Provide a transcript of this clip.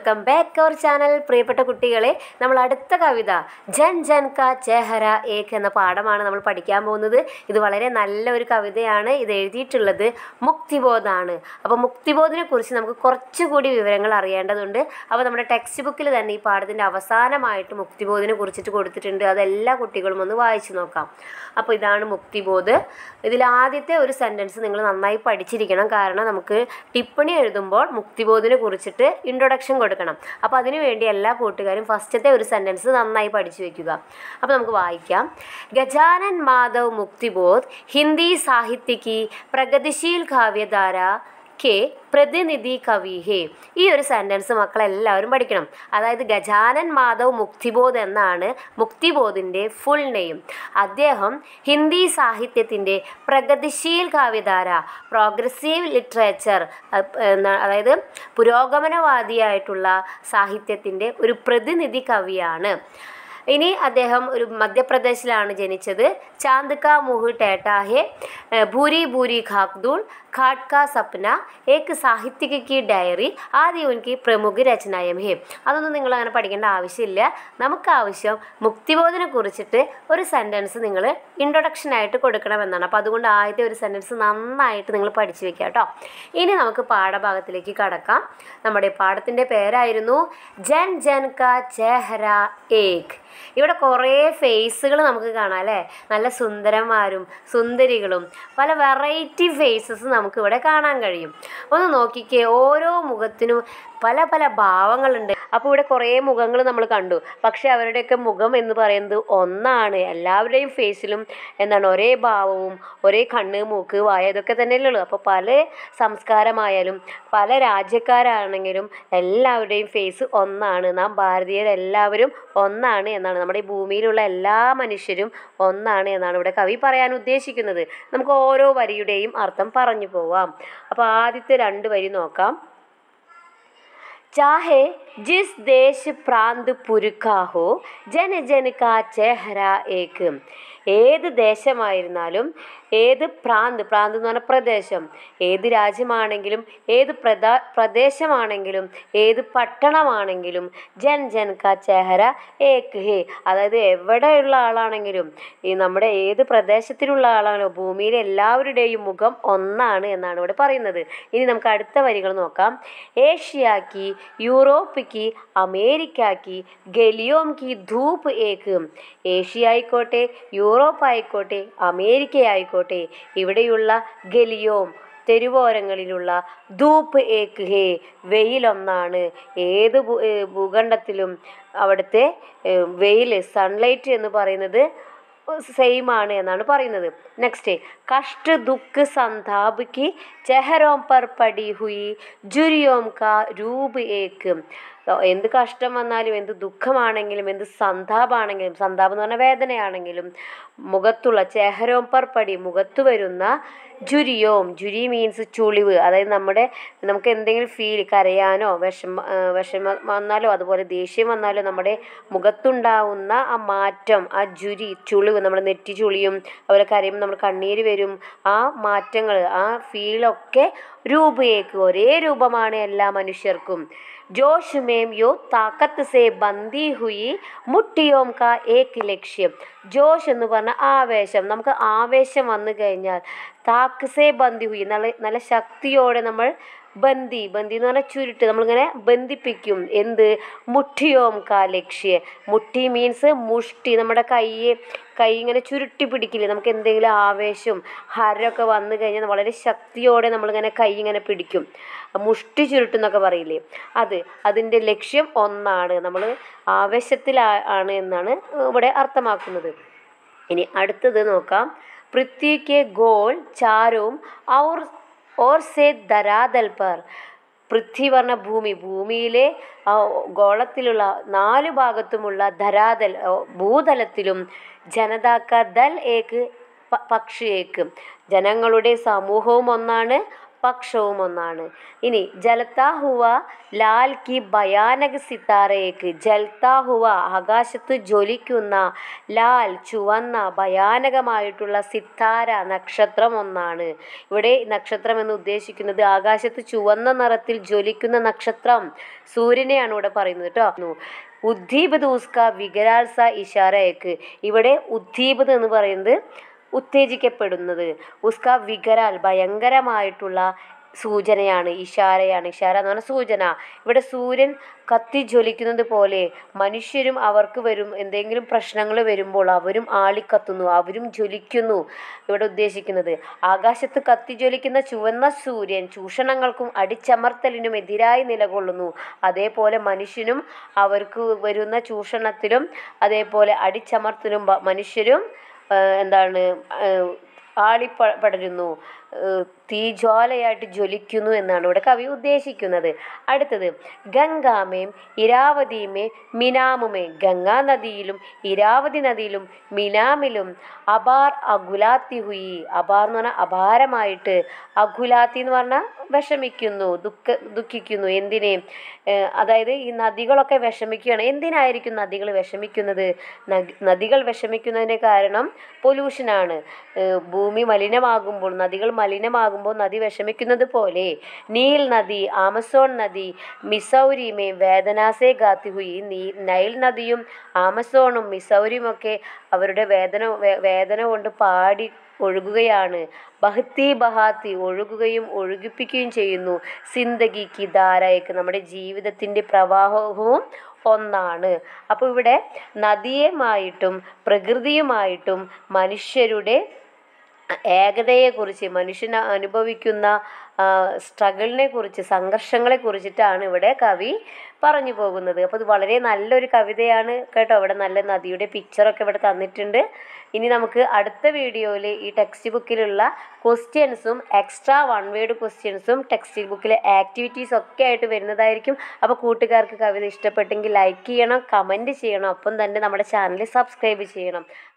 Welcome back our channel. പ്രിയപ്പെട്ട കുട്ടികളെ, നമ്മൾ അടുത്ത കവിത ജൻ ജൻ കാ ചെഹറ ഏക് എന്ന പാഠമാണ് നമ്മൾ പഠിക്കാൻ പോകുന്നത്. ഇത് വളരെ നല്ല ഒരു കവിതയാണ്. ഇത് എഴുതിയിട്ടുള്ളത് മുക്തിബോധാണ്. അപ്പോൾ മുക്തിബോധിനെ കുറിച്ച് നമുക്ക് കുറച്ചുകൂടി വിവരങ്ങൾ അറിയേണ്ടതുണ്ട്. അപ്പോൾ നമ്മുടെ ടെക്സ്റ്റ് ബുക്കിൽ തന്നെ ഈ പാഠത്തിൻ്റെ അവസാനമായിട്ട് മുക്തിബോധിനെ കുറിച്ചിട്ട് കൊടുത്തിട്ടുണ്ട്. അതെല്ലാ കുട്ടികളും ഒന്ന് വായിച്ചു നോക്കാം. അപ്പോൾ ഇതാണ് മുക്തിബോധ്. ഇതിൽ ആദ്യത്തെ ഒരു സെൻറ്റൻസ് നിങ്ങൾ നന്നായി പഠിച്ചിരിക്കണം. കാരണം നമുക്ക് ടിപ്പണി എഴുതുമ്പോൾ മുക്തിബോധിനെ കുറിച്ചിട്ട് ഇൻട്രൊഡക്ഷൻ കൊടുക്കണം. അപ്പോൾ അതിനു വേണ്ടി എല്ലാ കൂട്ടുകാരും ഫസ്റ്റത്തെ ഒരു സെൻറ്റൻസ് നന്നായി പഠിച്ചു വയ്ക്കുക. അപ്പോൾ നമുക്ക് വായിക്കാം. ഗജാനൻ മാധവ് മുക്തിബോധ് ഹിന്ദി സാഹിത്യ की പ്രഗതിശീൽ കാവ്യധാര കെ പ്രതിനിധി കവി ഹേ. ഈ ഒരു സെൻറ്റൻസ് മക്കളെല്ലാവരും പഠിക്കണം. അതായത് ഗജാനൻ മാധവ് മുക്തിബോധ് എന്നാണ് മുക്തിബോധിൻ്റെ ഫുൾ നെയിം. അദ്ദേഹം ഹിന്ദി സാഹിത്യത്തിൻ്റെ പ്രഗതിശീൽ കാവ്യധാര, പ്രോഗ്രസീവ് ലിറ്ററേച്ചർ, അതായത് പുരോഗമനവാദിയായിട്ടുള്ള സാഹിത്യത്തിൻ്റെ ഒരു പ്രതിനിധി കവിയാണ്. ഇനി അദ്ദേഹം ഒരു മധ്യപ്രദേശിലാണ് ജനിച്ചത്. ചാന്ദ് കാ മുഹ് ടേട്ടാ ഹെ, ഭൂരി ഭൂരി ഖാക്ദൂൾ, ഘാട്ട് കാ സപ്ന, ഏക് സാഹിത്യക കി ഡയറി ആദ്യ ഉൻകി പ്രമുഖ രചനായം ഹെ. അതൊന്നും നിങ്ങൾ അങ്ങനെ പഠിക്കേണ്ട ആവശ്യമില്ല. നമുക്ക് ആവശ്യം മുക്തിബോധിനെ കുറിച്ചിട്ട് ഒരു സെൻറ്റൻസ് നിങ്ങൾ ഇൻട്രൊഡക്ഷനായിട്ട് കൊടുക്കണമെന്നാണ്. അപ്പോൾ അതുകൊണ്ട് ആദ്യത്തെ ഒരു സെൻറ്റൻസ് നന്നായിട്ട് നിങ്ങൾ പഠിച്ചു വെക്കുക കേട്ടോ. ഇനി നമുക്ക് പാഠഭാഗത്തിലേക്ക് കടക്കാം. നമ്മുടെ പാഠത്തിൻ്റെ പേരായിരുന്നു ജൻ ജൻ കാ ചെഹറ ഏക്. ഇവിടെ കുറേ ഫേസുകൾ നമുക്ക് കാണാം അല്ലേ. നല്ല സുന്ദരന്മാരും സുന്ദരികളും പല വെറൈറ്റി ഫേസസ് നമുക്കിവിടെ കാണാൻ കഴിയും. ഒന്ന് നോക്കിക്കേ, ഓരോ മുഖത്തിനും പല പല ഭാവങ്ങളുണ്ട്. അപ്പോൾ ഇവിടെ കുറേ മുഖങ്ങൾ നമ്മൾ കണ്ടു. പക്ഷേ അവരുടെയൊക്കെ മുഖം എന്ന് പറയുന്നത് ഒന്നാണ്. എല്ലാവരുടെയും ഫേസിലും എന്താണ് ഒരേ ഭാവവും ഒരേ കണ്ണ്, മൂക്ക്, വായ ഇതൊക്കെ തന്നെയല്ലേ ഉള്ളൂ. അപ്പോൾ പല സംസ്കാരമായാലും പല രാജ്യക്കാരാണെങ്കിലും എല്ലാവരുടെയും ഫേസ് ഒന്നാണ്. നാം ഭാരതീയരെല്ലാവരും ഒന്നാണ് എന്നാണ്, നമ്മുടെ ഈ ഭൂമിയിലുള്ള എല്ലാ മനുഷ്യരും ഒന്നാണ് എന്നാണ് ഇവിടെ കവി പറയാൻ ഉദ്ദേശിക്കുന്നത്. നമുക്ക് ഓരോ വരിയുടെയും അർത്ഥം പറഞ്ഞു പോവാം. അപ്പോൾ ആദ്യത്തെ രണ്ട് വരി നോക്കാം. चाहे जिस देश प्रांत पुर का हो जन जन का चेहरा एक. ഏത് ദേശമായിരുന്നാലും ഏത് പ്രാന്ത് എന്ന് പറഞ്ഞാൽ പ്രദേശം, ഏത് രാജ്യമാണെങ്കിലും ഏത് പ്രദേശമാണെങ്കിലും ഏത് പട്ടണമാണെങ്കിലും ജൻ ജൻ കാ ചെഹറ ഏക് ഹേ. അതായത് എവിടെയുള്ള ആളാണെങ്കിലും ഈ നമ്മുടെ ഏത് പ്രദേശത്തിലുള്ള ആളാണോ ഭൂമിയിലെ എല്ലാവരുടെയും മുഖം ഒന്നാണ് എന്നാണ് ഇവിടെ പറയുന്നത്. ഇനി നമുക്ക് അടുത്ത വരികൾ നോക്കാം. ഏഷ്യാക്കി, യൂറോപ്പിക്ക്, അമേരിക്കാക്കി, ഗലിയോം കി ധൂപ്പ് ഏക്. ഏഷ്യ ആയിക്കോട്ടെ, യൂറോപ്പ് ആയിക്കോട്ടെ, അമേരിക്ക ആയിക്കോട്ടെ, ഇവിടെയുള്ള ഗലിയോം തെരുവോരങ്ങളിലുള്ള ധൂപ്പ് ഏക് ഹേ, വെയിലൊന്നാണ്. ഏത് ഭൂഖണ്ഡത്തിലും അവിടുത്തെ വെയിൽ, സൺലൈറ്റ് എന്ന് പറയുന്നത് സെയിം ആണ് എന്നാണ് പറയുന്നത്. നെക്സ്റ്റ്, കഷ്ട ദുഃഖ സന്താപ് കി ചെഹരോം പർ പടി ഹുയി ജുരിയോം കാ രൂപ് ഏക്. എന്ത് കഷ്ടം വന്നാലും എന്ത് ദുഃഖമാണെങ്കിലും എന്ത് സന്താപമാണെങ്കിലും, സന്താപം എന്ന് പറഞ്ഞാൽ വേദനയാണെങ്കിലും മുഖത്തുള്ള ചെഹരോം പർ പടി മുഖത്ത് വരുന്ന ജുരിയോം, ജുരി മീൻസ് ചുളിവ്. അതായത് നമുക്ക് എന്തെങ്കിലും ഫീൽ, കരയാനോ വിഷമം വന്നാലോ അതുപോലെ ദേഷ്യം വന്നാലോ നമ്മുടെ മുഖത്തുണ്ടാവുന്ന ആ മാറ്റം, ആ ജുരി ചുളിവ്, നമ്മുടെ നെറ്റി ചുളിയും അതുപോലെ കരയുമ്പോൾ നമ്മൾ കണ്ണീര് വരും. ആ മാറ്റങ്ങൾ, ആ ഫീലൊക്കെ രൂപേക്ക് ഒരേ രൂപമാണ് എല്ലാ മനുഷ്യർക്കും. ജോഷ് മേം യോ താക്കത്ത് സേ ബന്ദി ഹുയി മുട്ടിയോം കാ ഏക് ലക്ഷ്യം. ജോഷ് എന്ന് പറഞ്ഞാൽ ആവേശം. നമുക്ക് ആവേശം വന്നു കഴിഞ്ഞാൽ താക്ക് സേ ബന്ദി ഹുയി, നല്ല ശക്തിയോടെ നമ്മൾ ബന്ദി എന്ന് പറഞ്ഞാൽ ചുരുട്ട്, നമ്മളിങ്ങനെ ബന്ധിപ്പിക്കും. എന്ത്? മുട്ടിയോം കാ ലക്ഷ്യ. മുട്ടി മീൻസ് മുഷ്ടി, നമ്മുടെ കൈ ഇങ്ങനെ ചുരുട്ടി പിടിക്കില്ലേ. നമുക്ക് എന്തെങ്കിലും ആവേശം ഹരമൊക്കെ വന്നു കഴിഞ്ഞാൽ വളരെ ശക്തിയോടെ നമ്മളിങ്ങനെ കൈ ഇങ്ങനെ പിടിക്കും. മുഷ്ടി ചുരുട്ടെന്നൊക്കെ പറയില്ലേ, അതിൻ്റെ ലക്ഷ്യം ഒന്നാണ്. നമ്മൾ ആവേശത്തിലാണ് എന്നാണ് ഇവിടെ അർത്ഥമാക്കുന്നത്. ഇനി അടുത്തത് നോക്കാം. പൃഥ്വി കെ ഗോൾ ചാരോം ഓർ സേ ധരാതൽ പർ. പൃഥ്വി പറഞ്ഞ ഭൂമിയിലെ ഗോളത്തിലുള്ള 4 ഭാഗത്തുമുള്ള ധരാതൽ ഭൂതലത്തിലും ജനതാക്ക ദൽ ഏക് പക്ഷി ഏക്. ജനങ്ങളുടെ സമൂഹവും ഒന്നാണ്, പക്ഷവും ഒന്നാണ്. ഇനി ജലത്താ ഹുവ ലാൽ കി ഭയാനക സിത്താരയേക്ക്, ജലത്താ ഹുവ ആകാശത്ത് ജ്വലിക്കുന്ന, ലാൽ ചുവന്ന ഭയാനകമായിട്ടുള്ള, സിത്താര നക്ഷത്രം ഒന്നാണ്. ഇവിടെ നക്ഷത്രം എന്ന് ഉദ്ദേശിക്കുന്നത് ആകാശത്ത് ചുവന്ന നിറത്തിൽ ജ്വലിക്കുന്ന നക്ഷത്രം സൂര്യനെയാണ് ഇവിടെ പറയുന്നത് കേട്ടോ. ഉദ്ദീപത് ഉസ്ക വികരാൽ സ ഇഷാരയേക്ക്, ഇവിടെ ഉദ്ദീപത് എന്ന് പറയുന്നത് ഉത്തേജിക്കപ്പെടുന്നത്, ഉസ്ക വികരാൽ ഭയങ്കരമായിട്ടുള്ള സൂചനയാണ്, ഇഷാരയാണ്. ഇഷാര എന്ന് പറഞ്ഞാൽ സൂചന. ഇവിടെ സൂര്യൻ കത്തി ജ്വലിക്കുന്നത് പോലെ മനുഷ്യരും അവർക്ക് എന്തെങ്കിലും പ്രശ്നങ്ങൾ വരുമ്പോൾ അവരും ആളിക്കത്തുന്നു, അവരും ജ്വലിക്കുന്നു. ഇവിടെ ഉദ്ദേശിക്കുന്നത് ആകാശത്ത് കത്തി ജ്വലിക്കുന്ന ചുവന്ന സൂര്യൻ ചൂഷണങ്ങൾക്കും അടിച്ചമർത്തലിനും എതിരായി നിലകൊള്ളുന്നു. അതേപോലെ മനുഷ്യനും അവർക്ക് വരുന്ന ചൂഷണത്തിലും അതേപോലെ അടിച്ചമർത്തലും മനുഷ്യരും ആളിപ്പടരുന്നു, തീജ്വാലയായിട്ട് ജ്വലിക്കുന്നു എന്നാണ് ഇവിടെ കവി ഉദ്ദേശിക്കുന്നത്. അടുത്തത് ഗംഗാമേം ഇരാവതിമേ മിനാമുമേ, ഗംഗാ നദിയിലും ഇരാവതി നദിയിലും മിനാമിലും അപാർ അകുലാത്തി ഹുയി, അപാർ എന്ന് പറഞ്ഞാൽ അപാരമായിട്ട്, അകുലാത്തി എന്ന് പറഞ്ഞാൽ വിഷമിക്കുന്നു, ദുഃഖിക്കുന്നു. എന്തിനെ? അതായത് ഈ നദികളൊക്കെ വിഷമിക്കുകയാണ്. എന്തിനായിരിക്കും നദികൾ വിഷമിക്കുന്നത്? നദികൾ വിഷമിക്കുന്നതിന് കാരണം പൊല്യൂഷനാണ്. ഭൂമി മലിനമാകുമ്പോൾ, നദികൾ മലിനമാകുമ്പോൾ നദി വിഷമിക്കുന്നത് പോലെ നീൽ നദി, ആമസോൺ നദി മിസൗരിമേ വേദനാസേ ഗാത്തി ഹുയി, നൈൽ നദിയും ആമസോണും മിസൗരിയും ഒക്കെ അവരുടെ വേദന കൊണ്ട് പാടി ഒഴുകുകയാണ്. ബഹത്തി ബഹാത്തി ഒഴുകുകയും ഒഴുകിപ്പിക്കുകയും ചെയ്യുന്നു. സിന്ദഗി കി ധാരയ്ക്ക് നമ്മുടെ ജീവിതത്തിൻ്റെ പ്രവാഹവും ഒന്നാണ്. അപ്പോൾ ഇവിടെ നദിയുമായിട്ടും പ്രകൃതിയുമായിട്ടും മനുഷ്യരുടെ ഏകതയെക്കുറിച്ച്, മനുഷ്യൻ അനുഭവിക്കുന്ന സ്ട്രഗിളിനെ കുറിച്ച്, സംഘർഷങ്ങളെ കുറിച്ചിട്ടാണ് ഇവിടെ കവി പറഞ്ഞു പോകുന്നത്. അപ്പോൾ ഇത് വളരെ നല്ലൊരു കവിതയാണ് കേട്ടോ. ഇവിടെ നല്ല നദിയുടെ പിക്ചറൊക്കെ ഇവിടെ തന്നിട്ടുണ്ട്. ഇനി നമുക്ക് അടുത്ത വീഡിയോയിൽ ഈ ടെക്സ്റ്റ് ബുക്കിലുള്ള ക്വസ്റ്റ്യൻസും എക്സ്ട്രാ 1 വേർഡ് ക്വസ്റ്റ്യൻസും ടെക്സ്റ്റ് ബുക്കിലെ ആക്ടിവിറ്റീസ് ഒക്കെ ആയിട്ട് വരുന്നതായിരിക്കും. അപ്പോൾ കൂട്ടുകാർക്ക് കവിത ഇഷ്ടപ്പെട്ടെങ്കിൽ ലൈക്ക് ചെയ്യണം, കമൻറ്റ് ചെയ്യണം, ഒപ്പം തന്നെ നമ്മുടെ ചാനൽ സബ്സ്ക്രൈബ് ചെയ്യണം.